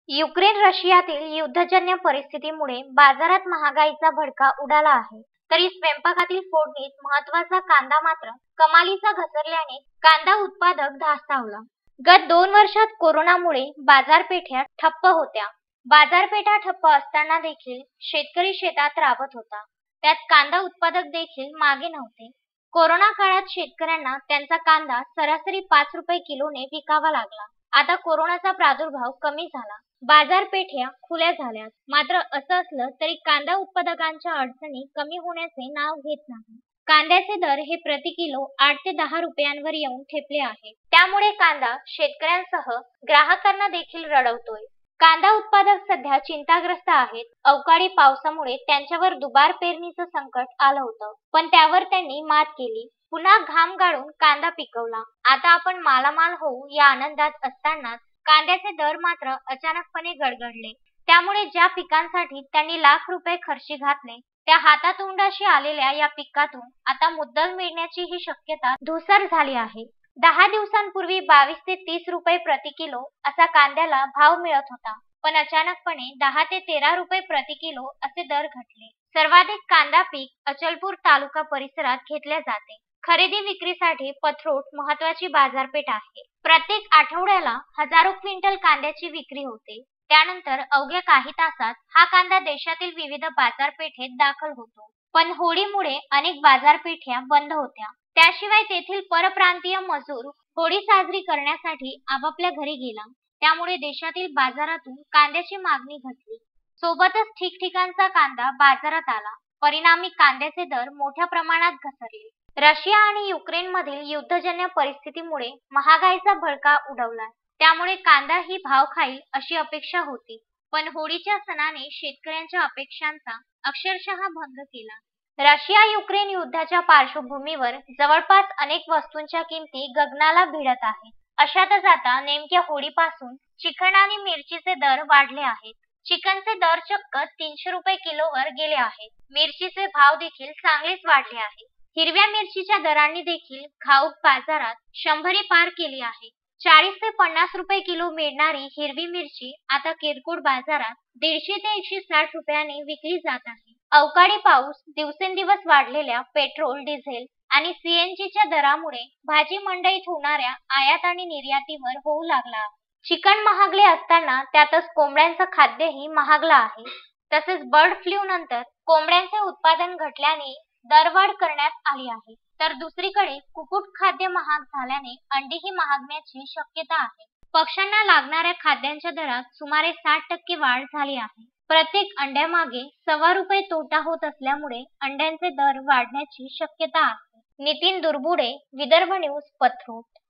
Ukraine रशियातील युद्धजन्य परिस्थितीमुळे बाजारात महागाईचा भडका उडाला आहे. तरी स्वयंपाकातील फोडणीत महत्त्वाचा कांदा मात्र कमालीचा घसरल्याने कांदा उत्पादक धास्तावला. गत 2 वर्षात कोरोनामुळे बाजारपेठा ठप्प होत्या. बाजारपेठा ठप्प असताना देखील शेतकरी शेतात राबत होता. त्यात कांदा उत्पादक देखील मागे नव्हते. कोरोना काळात शेतकऱ्यांना त्यांचा कांदा सरासरी 5 रुपये किलोने विकावा लागला. आता कोरोनाचा प्रादुर्भाव कमी झाला, बाजारपेठा खुल्या झाल्यात. मात्र असं असलं तरी कांदा उत्पादकांच्या अडचणी कमी होण्याचे नाव घेत नाही. कांद्याचे दर हे प्रति किलो 8 ते 10 रुपयांवर येऊन ठेपले आहे. त्यामुळे कांदा शेतकऱ्यांसह ग्राहकांना देखील रडवतोय. कांदा उत्पादक सध्या चिंताग्रस्त आहेत. अवकाळी पावसामुळे त्यांच्यावर दुबार पेरणीचं संकट आलं होतं, पण त्यावर त्यांनी मात केली. पुन्हा घाम गाळून कांदा पिकवला. आता आपण मालामाल होऊ या आनंदात असतानाच कांद्याचे दर मात्र अचानकपणे गडगडले. त्यामुळे ज्या पिकांसाठी त्यांनी लाख रुपये खर्ची घातले, त्या हातातोंडाशी आलेल्या या पिकातून आता मुद्दल मिळण्याची ही शक्यता धूसर झाली आहे. 10 दिवसांपूर्वी 22 ते 30 रुपये प्रति किलो असा कांद्याला भाव मिळत होता, पण अचानकपणे 10 ते 13 रुपये प्रति किलो असे दर घटले. सर्वाधिक कांदा पीक अचलपूर तालुका परिसरात घेतले जाते. खरेदी विक्रीसाठी पथरोट महत्वाची बाजारपेठ आहे. प्रत्येक आठवड्याला हजारो क्विंटल कांद्याची विक्री होते. त्यानंतर अवघ्या काही तासात हा कांदा देशातील विविध बाजारपेठेत दाखल होतो. पण होळीमुळे अनेक बाजारपेठा बंद होत्या. त्याशिवाय तेथील परप्रांतीय मजूर होळी साजरी करण्यासाठी आपापल्या घरी गेला. त्यामुळे देशातील बाजारातून कांद्याची मागणी घटली. सोबतच ठिकठिकाणचा कांदा बाजारात आला. परिणामी कांद्याचे दर मोठ्या प्रमाणात घसरले. रशिया आणि युक्रेनमधील युद्धजन्य परिस्थितीमुळे महागाईचा भडका उडवलाय. त्यामुळे कांदा ही भाव खाईल अशी अपेक्षा होती, पण होळीच्या सणाने शेतकऱ्यांच्या अपेक्षांचा अक्षरशः भंग केला. रशिया युक्रेन युद्धाच्या पार्श्वभूमीवर जवळपास अनेक वस्तूंच्या किमती गगनाला भिडत आहेत. अशातच आता नेमक्या होळीपासून चिकन आणि मिरचीचे दर वाढले आहेत. चिकनचे दर चक्क 300 रुपये किलोवर गेले आहेत. मिरचीचे भाव देखील चांगलेच वाढले आहेत. हिरव्या मिरचीच्या दरांनी देखील घाऊक बाजारात 100 पार केली आहे. 40 ते 50 रुपये किलो मिळणारी हिरवी मिरची आता किरकोळ बाजारात 150 ते 160 रुपयांनी विकली जात आहे. अवकाळी पाऊस, दिवसेंदिवस वाढलेल्या पेट्रोल, डिझेल आणि सीएनजीच्या दरामुळे भाजी मंडईत होणाऱ्या आयात आणि निर्यातीवर होऊ लागला आहे. चिकन महागले असताना त्यातच कोंबड्यांचं खाद्यही महागलं आहे. तसेच बर्ड फ्लू नंतर कोंबड्यांचे उत्पादन घटल्याने दरवाढ करण्यात आली आहे. तर दुसरीकडे कुक्कुट खाद्य महाग झाल्याने अंडीही महागण्याची शक्यता आहे. पक्ष्यांना लागणाऱ्या खाद्यांच्या दरात सुमारे 60% वाढ झाली आहे. प्रत्येक अंड्यामागे ₹1.25 तोटा होत असल्यामुळे अंड्यांचे दर वाढण्याची शक्यता आहे. नितीन दुर्बुडे, विदर्भ न्यूज, पथरोट.